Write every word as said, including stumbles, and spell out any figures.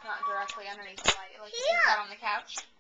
not directly underneath the light. Like, is that on the couch?